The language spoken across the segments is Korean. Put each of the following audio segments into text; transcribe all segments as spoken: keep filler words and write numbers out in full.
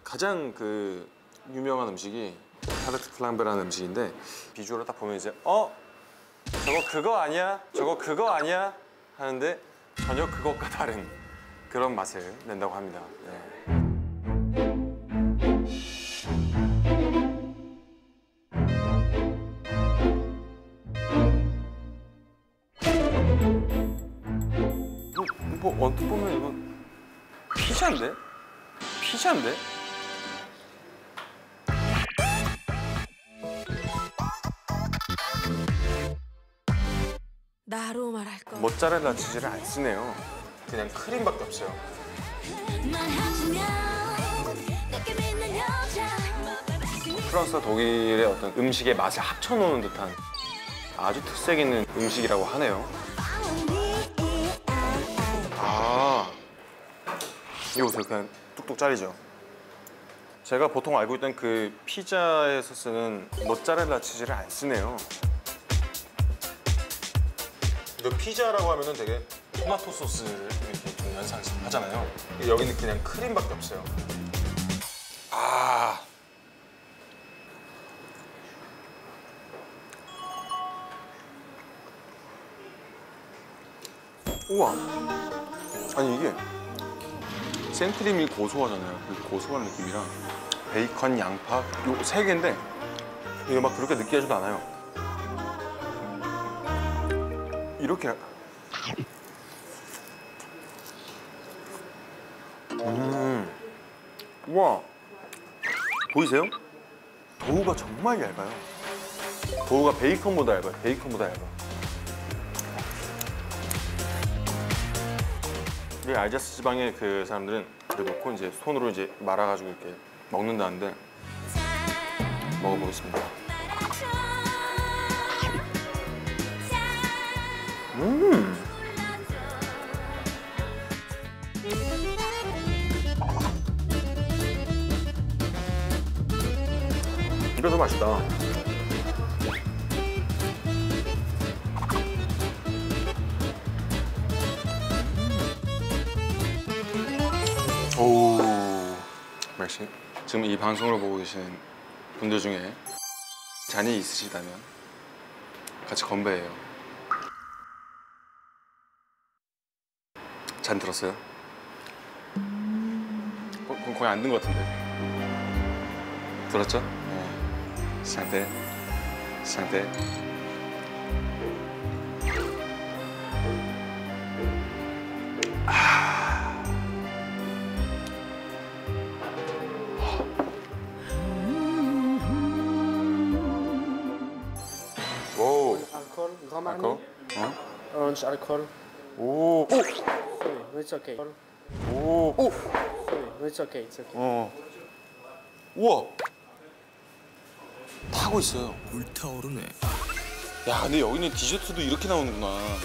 가장 그 유명한 음식이 타르트 플랑베라는 음식인데 비주얼을 딱 보면 이제 어? 저거 그거 아니야? 저거 그거 아니야? 하는데 전혀 그것과 다른 그런 맛을 낸다고 합니다. 네. 뭐 언뜻 보면 이건 피자인데? 피자인데? 나로 말할 거. 모짜렐라 치즈를 안 쓰네요. 그냥 크림밖에 없어요. 프랑스와 독일의 어떤 음식의 맛을 합쳐놓은 듯한 아주 특색 있는 음식이라고 하네요. 아, 이거 보세요. 그냥 뚝뚝 잘리죠. 제가 보통 알고 있던 그 피자에서 쓰는 모짜렐라 치즈를 안 쓰네요. 이거 피자라고 하면은 되게 토마토 소스를 이렇게 좀 연상하잖아요. 여기는 그냥 크림밖에 없어요. 아, 우와. 아니 이게 생크림이 고소하잖아요. 그 고소한 느낌이랑 베이컨, 양파 요 세 개인데 이게 막 그렇게 느끼하지도 않아요. 이렇게 음, 우와, 보이세요? 도우가 정말 얇아요. 도우가 베이컨보다 얇아요. 베이컨보다 얇아. 이 알자스 지방의 그 사람들은 이렇게 놓고 이제 손으로 이제 말아가지고 이렇게 먹는다는데 먹어보겠습니다. 음. 이거 더 맛있다. 오, merci. 지금 이 방송을 보고 계신 분들 중에 잔이 있으시다면 같이 건배해요. 잔 들었어요? 어, 그럼 거의 안 든 것 같은데. 들었죠? 네. 상태, 상태. 아. 오. Alcohol, Grand Marnier. 알코올? 어? Orange alcohol. 오. 오. Sorry, it's okay. 오. 오. Sorry, it's okay. It's okay. 어. 우와. 타고 있어요. 불타오르네. 야, 근데 여기는 디저트도 이렇게 나오는구나.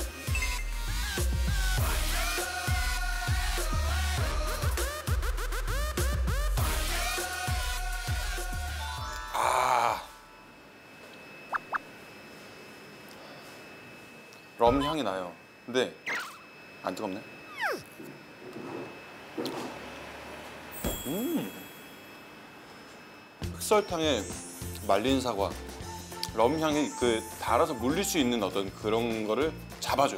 아. 럼 향이 나요. 근데 안 뜨겁네. 음. 흑설탕에 말린 사과, 럼 향이 그 달아서 물릴 수 있는 어떤 그런 거를 잡아줘요.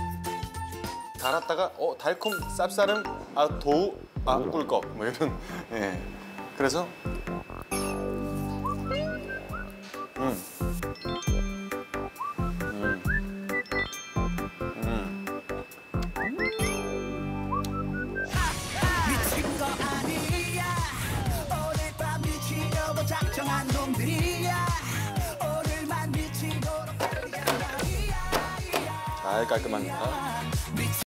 달았다가 어 달콤 쌉싸름 아 도우 아 꿀꺽 뭐 이런. 예. 그래서 음. 잘 깔끔합니다.